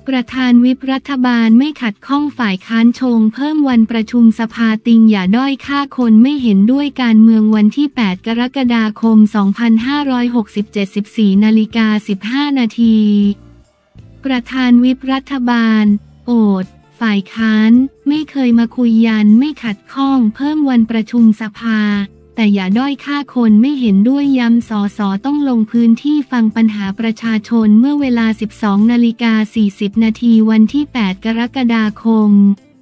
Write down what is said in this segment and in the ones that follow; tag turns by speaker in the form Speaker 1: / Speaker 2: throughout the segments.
Speaker 1: ประธานวิปรัฐบาลไม่ขัดข้องฝ่ายค้านชงเพิ่มวันประชุมสภาติงอย่าด้อยค่าคนไม่เห็นด้วยการเมืองวันที่ 8 กรกฎาคม 2567 14 นาฬิกา 15 นาทีประธานวิปรัฐบาลโอษฐ์ฝ่ายค้านไม่เคยมาคุยยันไม่ขัดข้องเพิ่มวันประชุมสภาแต่อย่าด้อยค่าคนไม่เห็นด้วยย้ำสสต้องลงพื้นที่ฟังปัญหาประชาชนเมื่อเวลา 12:40 นาทีวันที่ 8 กรกฎาคม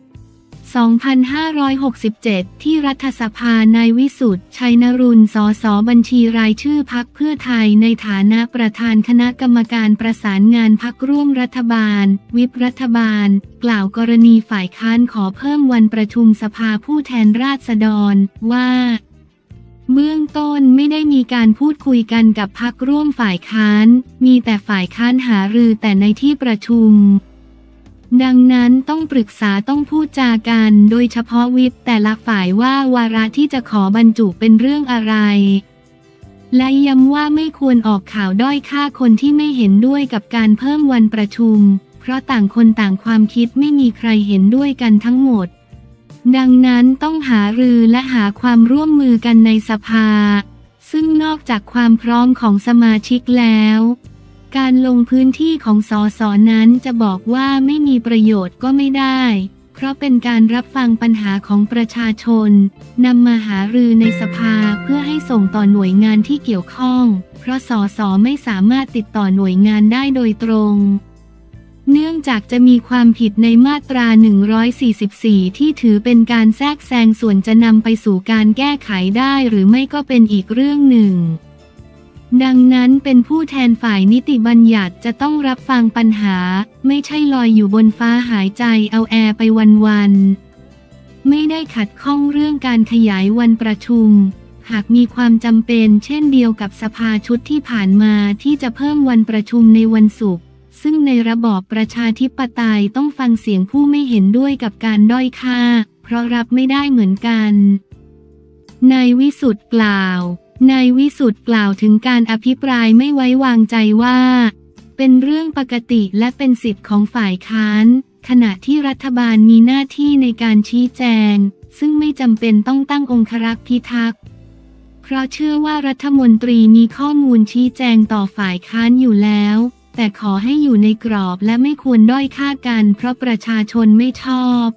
Speaker 1: 2567 ที่รัฐสภานายวิสุทธิ์ชัยนรุณ สสบัญชีรายชื่อพรรคเพื่อไทยในฐานะประธานคณะกรรมการประสานงานพรรคร่วมรัฐบาลวิปรัฐบาลกล่าวกรณีฝ่ายค้านขอเพิ่มวันประชุมสภาผู้แทนราษฎรว่าเบื้องต้นไม่ได้มีการพูดคุยกันกับพรรคร่วมฝ่ายค้านมีแต่ฝ่ายค้านหารือแต่ในที่ประชุมดังนั้นต้องปรึกษาต้องพูดจากันโดยเฉพาะวิปแต่ละฝ่ายว่าวาระที่จะขอบรรจุเป็นเรื่องอะไรและย้ำว่าไม่ควรออกข่าวด้อยค่าคนที่ไม่เห็นด้วยกับการเพิ่มวันประชุมเพราะต่างคนต่างความคิดไม่มีใครเห็นด้วยกันทั้งหมดดังนั้นต้องหารือและหาความร่วมมือกันในสภาซึ่งนอกจากความพร้อมของสมาชิกแล้วการลงพื้นที่ของสสนั้นจะบอกว่าไม่มีประโยชน์ก็ไม่ได้เพราะเป็นการรับฟังปัญหาของประชาชนนำมาหารือในสภาเพื่อให้ส่งต่อหน่วยงานที่เกี่ยวข้องเพราะสสไม่สามารถติดต่อหน่วยงานได้โดยตรงเนื่องจากจะมีความผิดในมาตรา 144 ที่ถือเป็นการแทรกแซงส่วนจะนำไปสู่การแก้ไขได้หรือไม่ก็เป็นอีกเรื่องหนึ่งดังนั้นเป็นผู้แทนฝ่ายนิติบัญญัติจะต้องรับฟังปัญหาไม่ใช่ลอยอยู่บนฟ้าหายใจเอาแอร์ไปวันๆไม่ได้ขัดข้องเรื่องการขยายวันประชุมหากมีความจำเป็นเช่นเดียวกับสภาชุดที่ผ่านมาที่จะเพิ่มวันประชุมในวันศุกร์ซึ่งในระบอบประชาธิปไตยต้องฟังเสียงผู้ไม่เห็นด้วยกับการด้อยค่าเพราะรับไม่ได้เหมือนกันนายวิสุทธิ์กล่าวนายวิสุทธิ์กล่าวถึงการอภิปรายไม่ไว้วางใจว่าเป็นเรื่องปกติและเป็นสิทธิ์ของฝ่ายค้านขณะที่รัฐบาลมีหน้าที่ในการชี้แจงซึ่งไม่จำเป็นต้องตั้งองครักษ์พิทักษ์เพราะเชื่อว่ารัฐมนตรีมีข้อมูลชี้แจงต่อฝ่ายค้านอยู่แล้วแต่ขอให้อยู่ในกรอบและไม่ควรด้อยค่ากันเพราะประชาชนไม่ชอบ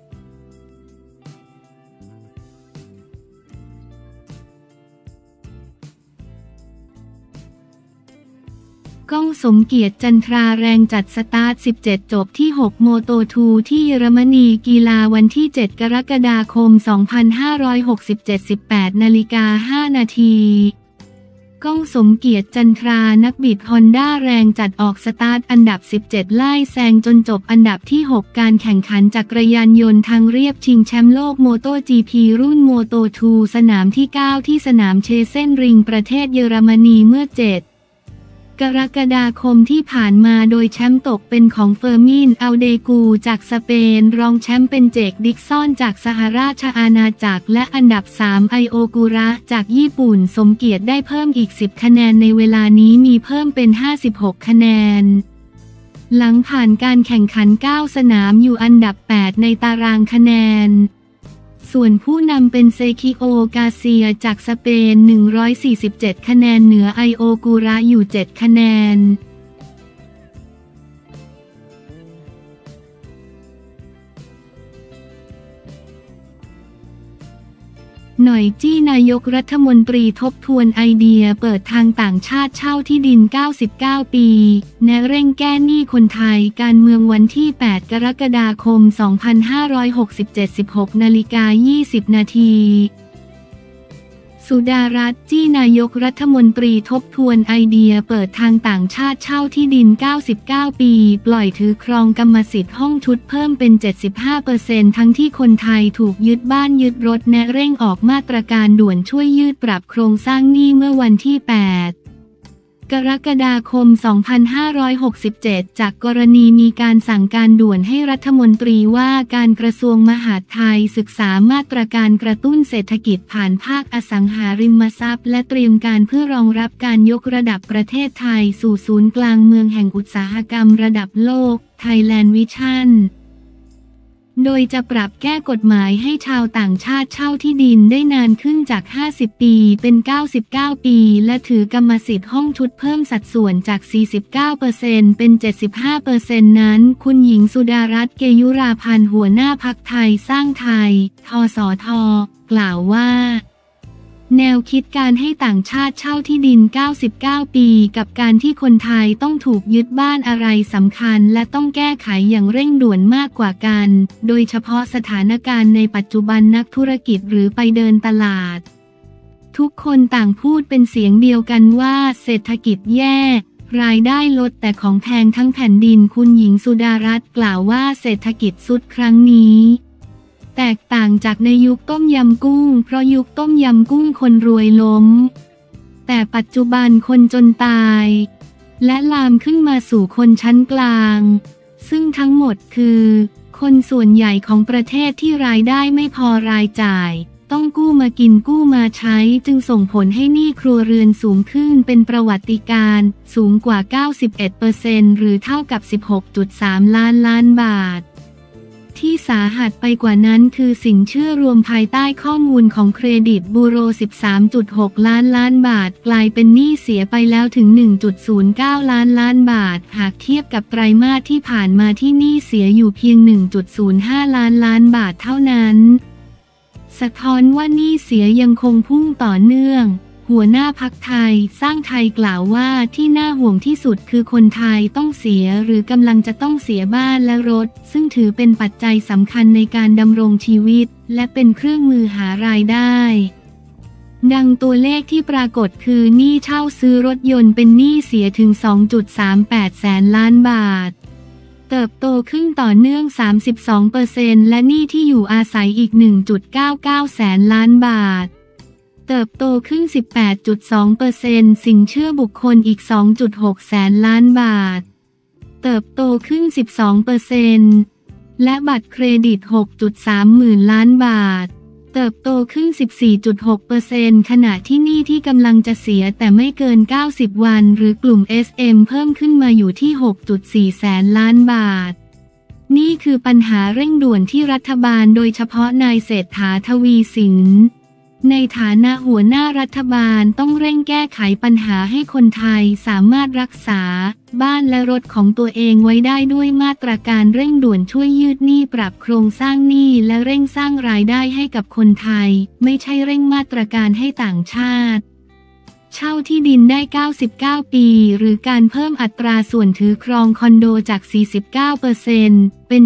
Speaker 1: ก้องสมเกียรติจันทราแรงจัดสตาร์ท17จบที่6โมโต2ที่เยอรมนีกีฬาวันที่7กรกฎาคม 2567 18:05 นาทีก้องสมเกียรติจันทรานักบิดฮอนด้าแรงจัดออกสตาร์ทอันดับ17ไล่แซงจนจบอันดับที่6การแข่งขันจักรยานยนต์ทางเรียบชิงแชมป์โลกโมโต GP รุ่นโมโต2สนามที่9ที่สนามเชเซนริงประเทศเยอรมนีเมื่อ7กรกฎาคมที่ผ่านมาโดยแชมป์ตกเป็นของเฟอร์มินอัลเดกูจากสเปนรองแชมป์เป็นเจคดิกซอนจากสหราชอาณาจักรและอันดับ3ไอโอกุระจากญี่ปุ่นสมเกียรติได้เพิ่มอีก10คะแนนในเวลานี้มีเพิ่มเป็น56คะแนนหลังผ่านการแข่งขัน9สนามอยู่อันดับ8ในตารางคะแนนส่วนผู้นำเป็นเซคิโอกาเซียจากสเปน147คะแนนเหนือไอโอกูระอยู่7คะแนนหน่อยจี้นายกรัฐมนตรีทบทวนไอเดียเปิดทางต่างชาติเช่าที่ดิน99ปีแนะเร่งแก้หนี้คนไทยการเมืองวันที่8กรกฎาคม 2567 16:20 นาทีสุดารัตน์จี้นายกรัฐมนตรีทบทวนไอเดียเปิดทางต่างชาติเช่าที่ดิน99ปีปล่อยถือครองกรรมสิทธิ์ห้องชุดเพิ่มเป็น 75% ทั้งที่คนไทยถูกยึดบ้านยึดรถแนะเร่งออกมาตรการด่วนช่วยยืดปรับโครงสร้างหนี้เมื่อวันที่8 กรกฎาคม 2567 จากกรณีมีการสั่งการด่วนให้รัฐมนตรีว่าการกระทรวงมหาดไทยศึกษามาตรการกระตุ้นเศรษฐกิจผ่านภาคอสังหาริมทรัพย์และเตรียมการเพื่อรองรับการยกระดับประเทศไทยสู่ศูนย์กลางเมืองแห่งอุตสาหกรรมระดับโลก Thailand Vision โดยจะปรับแก้กฎหมายให้ชาวต่างชาติเช่าที่ดินได้นานขึ้นจาก 50 ปีเป็น 99 ปี และถือกรรมสิทธิ์ห้องชุดเพิ่มสัดส่วนจาก 49% เป็น 75% นั้นคุณหญิงสุดารัตน์ เกยุราพันธ์หัวหน้าพรรคไทยสร้างไทย ทสท กล่าวว่าแนวคิดการให้ต่างชาติเช่าที่ดิน 99 ปีกับการที่คนไทยต้องถูกยึดบ้านอะไรสำคัญและต้องแก้ไขอย่างเร่งด่วนมากกว่ากัน โดยเฉพาะสถานการณ์ในปัจจุบันนักธุรกิจหรือไปเดินตลาดทุกคนต่างพูดเป็นเสียงเดียวกันว่าเศรษฐกิจแย่รายได้ลดแต่ของแพงทั้งแผ่นดินคุณหญิงสุดารัตน์กล่าวว่าเศรษฐกิจทรุดครั้งนี้แตกต่างจากในยุคต้มยำกุ้งเพราะยุคต้มยำกุ้งคนรวยล้มแต่ปัจจุบันคนจนตายและลามขึ้นมาสู่คนชั้นกลางซึ่งทั้งหมดคือคนส่วนใหญ่ของประเทศที่รายได้ไม่พอรายจ่ายต้องกู้มากินกู้มาใช้จึงส่งผลให้หนี้ครัวเรือนสูงขึ้นเป็นประวัติการณ์สูงกว่า 91% หรือเท่ากับ 16.3 ล้านบาทที่สาหัสไปกว่านั้นคือสินเชื่อรวมภายใต้ข้อมูลของเครดิตบูโร 13.6 ล้านบาทกลายเป็นหนี้เสียไปแล้วถึง 1.09 ล้านบาทหากเทียบกับไตรมาสที่ผ่านมาที่หนี้เสียอยู่เพียง 1.05 ล้านบาทเท่านั้นสะท้อนว่าหนี้เสียยังคงพุ่งต่อเนื่องหัวหน้าพรรคไทยสร้างไทยกล่าวว่าที่น่าห่วงที่สุดคือคนไทยต้องเสียหรือกำลังจะต้องเสียบ้านและรถซึ่งถือเป็นปัจจัยสำคัญในการดำรงชีวิตและเป็นเครื่องมือหารายได้ดังตัวเลขที่ปรากฏคือหนี้เช่าซื้อรถยนต์เป็นหนี้เสียถึง 2.38 แสนล้านบาทเติบโตขึ้นต่อเนื่อง 32% และหนี้ที่อยู่อาศัยอีก 1.99 แสนล้านบาทเติบโตขึ้น 18.2% สินเชื่อบุคคลอีก 2.6 แสนล้านบาทเติบโตขึ้น 12% และบัตรเครดิต 6.3 หมื่นล้านบาทเติบโตขึ้น 14.6% ขณะที่หนี้ที่กำลังจะเสียแต่ไม่เกิน 90 วันหรือกลุ่ม SM เพิ่มขึ้นมาอยู่ที่ 6.4 แสนล้านบาทนี่คือปัญหาเร่งด่วนที่รัฐบาลโดยเฉพาะนายเศรษฐา ทวีสินในฐานะหัวหน้ารัฐบาลต้องเร่งแก้ไขปัญหาให้คนไทยสามารถรักษาบ้านและรถของตัวเองไว้ได้ด้วยมาตรการเร่งด่วนช่วยยืดหนี้ปรับโครงสร้างหนี้และเร่งสร้างรายได้ให้กับคนไทยไม่ใช่เร่งมาตรการให้ต่างชาติเช่าที่ดินได้ 99 ปีหรือการเพิ่มอัตราส่วนถือครองคอนโดจาก 49% เป็น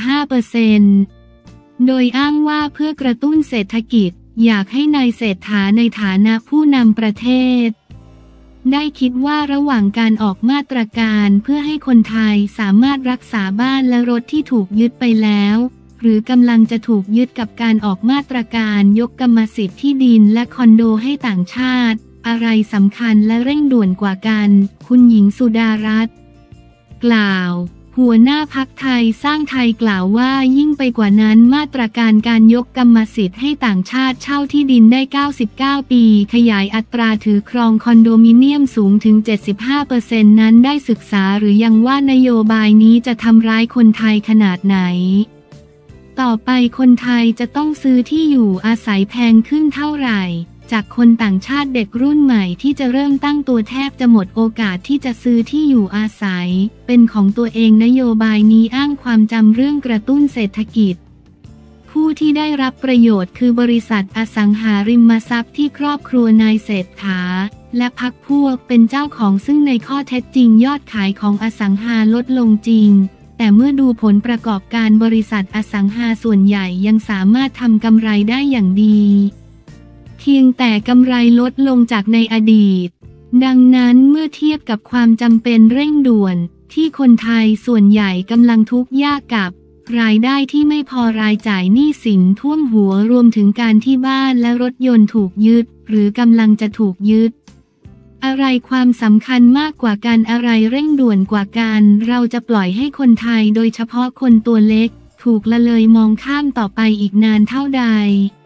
Speaker 1: 75%โดยอ้างว่าเพื่อกระตุ้นเศรษฐกิจอยากให้นายเศรษฐาในฐานะผู้นำประเทศได้คิดว่าระหว่างการออกมาตรการเพื่อให้คนไทยสามารถรักษาบ้านและรถที่ถูกยึดไปแล้วหรือกำลังจะถูกยึดกับการออกมาตรการยกกรรมสิทธิ์ที่ดินและคอนโดให้ต่างชาติอะไรสำคัญและเร่งด่วนกว่ากันคุณหญิงสุดารัตน์กล่าวหัวหน้าพรรคไทยสร้างไทยกล่าวว่ายิ่งไปกว่านั้นมาตรการการยกกรรมสิทธิ์ให้ต่างชาติเช่าที่ดินได้ 99 ปีขยายอัตราถือครองคอนโดมิเนียมสูงถึง 75% นั้นได้ศึกษาหรือยังว่านโยบายนี้จะทำร้ายคนไทยขนาดไหนต่อไปคนไทยจะต้องซื้อที่อยู่อาศัยแพงขึ้นเท่าไหร่จากคนต่างชาติเด็กรุ่นใหม่ที่จะเริ่มตั้งตัวแทบจะหมดโอกาสที่จะซื้อที่อยู่อาศัยเป็นของตัวเองนโยบายนี้อ้างความจำเรื่องกระตุ้นเศรษฐกิจผู้ที่ได้รับประโยชน์คือบริษัทอสังหาริมทรัพย์ที่ครอบครัวนายเศรษฐาและพรรคพวกเป็นเจ้าของซึ่งในข้อเท็จจริงยอดขายของอสังหาลดลงจริงแต่เมื่อดูผลประกอบการบริษัทอสังหาส่วนใหญ่ยังสามารถทำกำไรได้อย่างดีเพียงแต่กำไรลดลงจากในอดีตดังนั้นเมื่อเทียบกับความจำเป็นเร่งด่วนที่คนไทยส่วนใหญ่กำลังทุกข์ยากกับรายได้ที่ไม่พอรายจ่ายหนี้สินท่วมหัวรวมถึงการที่บ้านและรถยนต์ถูกยึดหรือกำลังจะถูกยึดอะไรความสำคัญมากกว่ากันอะไรเร่งด่วนกว่ากันเราจะปล่อยให้คนไทยโดยเฉพาะคนตัวเล็กถูกละเลยมองข้ามต่อไปอีกนานเท่าใด